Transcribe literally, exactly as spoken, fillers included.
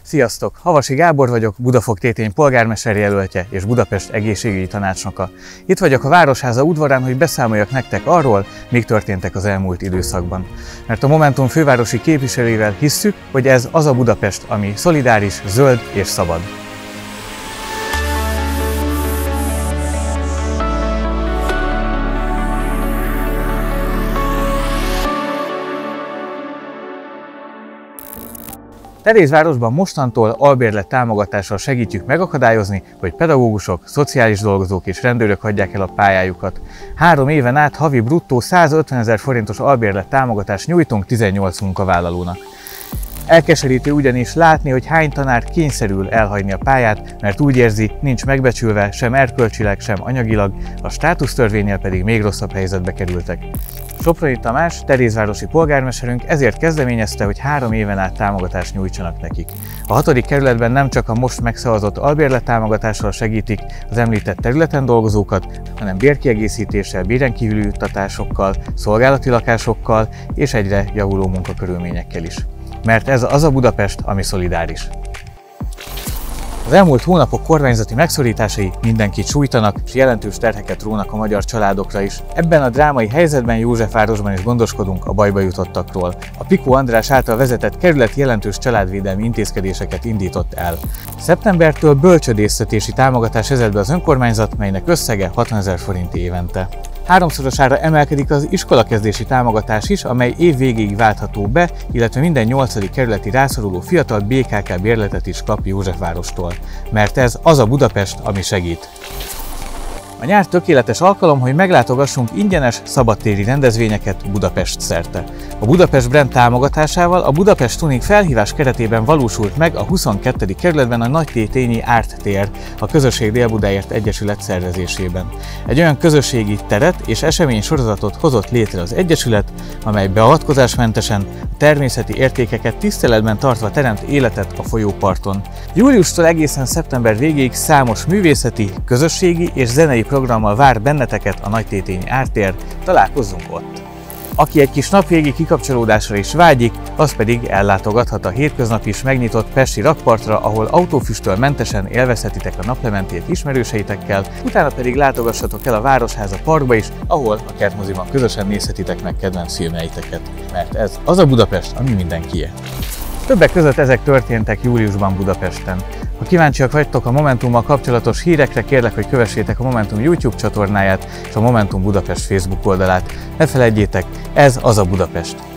Sziasztok! Havasi Gábor vagyok, Budafok-Tétény polgármester jelöltje és Budapest egészségügyi tanácsnoka. Itt vagyok a Városháza udvarán, hogy beszámoljak nektek arról, mik történtek az elmúlt időszakban. Mert a Momentum fővárosi képviselőivel hisszük, hogy ez az a Budapest, ami szolidáris, zöld és szabad. Terézvárosban mostantól albérlet támogatással segítjük megakadályozni, hogy pedagógusok, szociális dolgozók és rendőrök hagyják el a pályájukat. Három éven át havi bruttó százötvenezer forintos albérlet támogatást nyújtunk tizennyolc munkavállalónak. Elkeserítő ugyanis látni, hogy hány tanár kényszerül elhagyni a pályát, mert úgy érzi, nincs megbecsülve sem erkölcsileg, sem anyagilag, a státusztörvénnyel pedig még rosszabb helyzetbe kerültek. Soproni Tamás, terézvárosi polgármesterünk ezért kezdeményezte, hogy három éven át támogatást nyújtsanak nekik. A hatodik kerületben nem csak a most megszavazott albérlettámogatással segítik az említett területen dolgozókat, hanem bérkiegészítéssel, béren kívüli juttatásokkal, szolgálati lakásokkal és egyre javuló munkakörülményekkel is. Mert ez az a Budapest, ami szolidáris. Az elmúlt hónapok kormányzati megszorításai mindenkit sújtanak, és jelentős terheket rónak a magyar családokra is. Ebben a drámai helyzetben Józsefvárosban is gondoskodunk a bajba jutottakról. A Pikó András által vezetett kerület jelentős családvédelmi intézkedéseket indított el. Szeptembertől bölcsödésztetési támogatás vezet be az önkormányzat, melynek összege hatvanezer forint évente. Háromszorosára emelkedik az iskolakezdési támogatás is, amely év végéig váltható be, illetve minden nyolcadik kerületi rászoruló fiatal bé ká ká bérletet is kap Józsefvárostól. Mert ez az a Budapest, ami segít. A nyár tökéletes alkalom, hogy meglátogassunk ingyenes, szabadtéri rendezvényeket Budapest szerte. A Budapest Brand támogatásával a Budapest Tuning felhívás keretében valósult meg a huszonkettő kerületben a Nagytétényi Árt tér, a Közösség Dél-Budáért Egyesület szervezésében. Egy olyan közösségi teret és esemény sorozatot hozott létre az Egyesület, amely beavatkozásmentesen, a természeti értékeket tiszteletben tartva teremt életet a folyóparton. Júliustól egészen szeptember végéig számos művészeti, közösségi és zenei programmal vár benneteket a Nagytétényi Árt tér, találkozzunk ott! Aki egy kis napvégi kikapcsolódásra is vágyik, az pedig ellátogathat a hétköznap is megnyitott pesti rakpartra, ahol autófüsttől mentesen élvezhetitek a naplementét ismerőseitekkel, utána pedig látogassatok el a Városháza parkba is, ahol a kertmoziban közösen nézhetitek meg kedvenc filmjeiteket. Mert ez az a Budapest, ami mindenkié. Többek között ezek történtek júliusban Budapesten. Ha kíváncsiak vagytok a Momentummal kapcsolatos hírekre, kérlek, hogy kövessétek a Momentum YouTube csatornáját és a Momentum Budapest Facebook oldalát. Ne feledjétek, ez az a Budapest.